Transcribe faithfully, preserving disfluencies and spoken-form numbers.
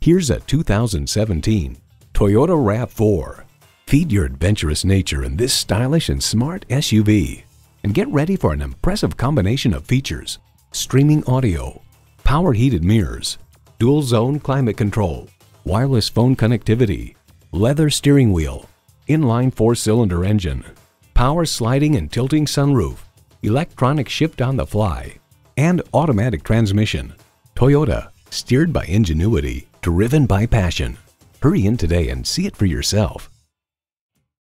Here's a two thousand seventeen Toyota RAV four. Feed your adventurous nature in this stylish and smart S U V and get ready for an impressive combination of features: streaming audio, power heated mirrors, dual zone climate control, wireless phone connectivity, leather steering wheel, inline four-cylinder engine, power sliding and tilting sunroof, electronic shift on the fly, and automatic transmission. Toyota, steered by ingenuity, driven by passion. Hurry in today and see it for yourself.